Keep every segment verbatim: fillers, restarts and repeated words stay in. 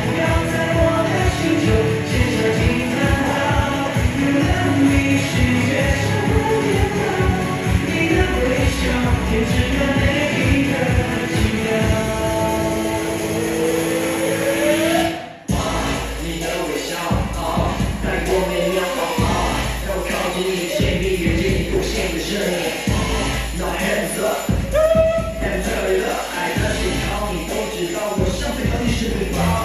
要在我的心中写下惊叹号。有了你，世界像温电脑，你的微笑编织了每一个奇妙。哇，你的微笑，哦，带过美妙，哦，让我靠近你，千里越近，无限的声音。Now hands up, and turn it up， 爱的信号你都知道，我想飞到你身旁。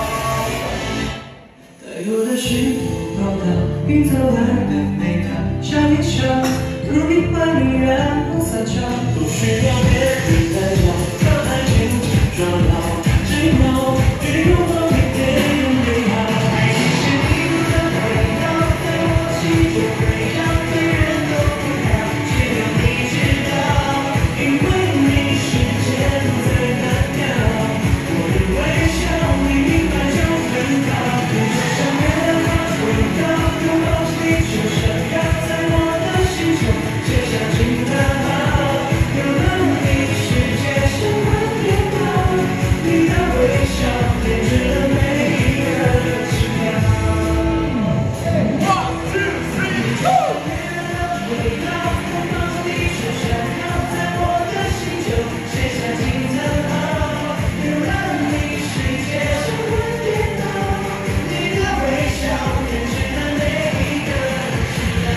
带我的心跑到你走来的美好，像一场如你怀里让我撒娇，不需要别人在讲，让爱情抓牢，只要只有我一点点美好。谢谢你的围绕，在我心中围绕，别人都不要，只有你知道，因为你世界最美妙。我的微笑你明白就很好，就像月亮回到，拥抱你就想要在我的心中写下惊叹号。有了你，世界像温电脑，你的微笑编织了每一个奇妙。One two three go！ 回到拥抱你就想要在我的心中写下惊叹号。有了你，世界像温电脑，你的微笑编织了每一个奇妙。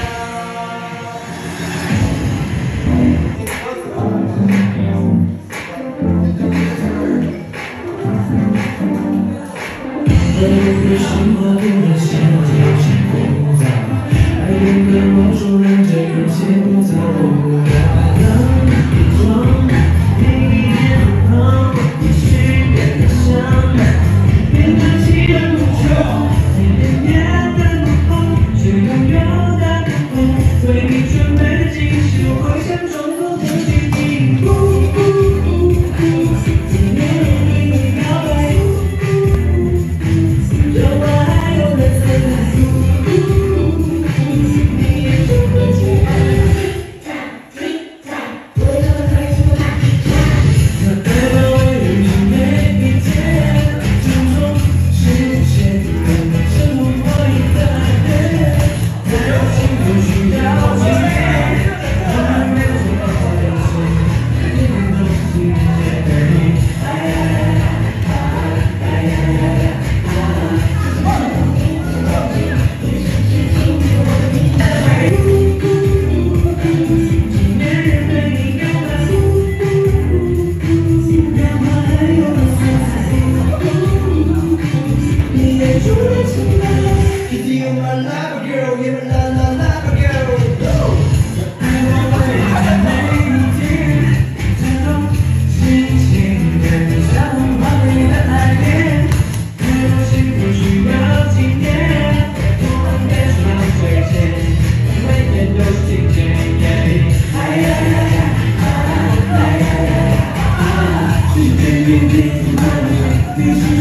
爱的生活不能显得有些枯燥，爱的魔术让这一切都糟不了。当你装你脸庞，也许变得像变得气人无穷，甜甜的怒吼，却拥有的感动，为你准备的惊喜，我会像中国的奇迹。呜呜呜呜，今夜对你表白，有我还有的姿态，你眼中的期待。那代表我遇见每一天，注重实现跟生活过一个爱恋，在我心中需要纪念，让我没有错过的人生，在梦中纪念的你。哎呀呀呀，哎呀呀呀，今年人对你表白，让我还有了色彩，你眼中的清白。Cause you're my lover girl, you're my la la lover girl。爱我会在每一天，这种心情更像完美的爱恋，太多幸福需要纪念，我别说亏欠，每天都是今天。哎呀呀呀，哎呀呀呀，是对你的爱，你是。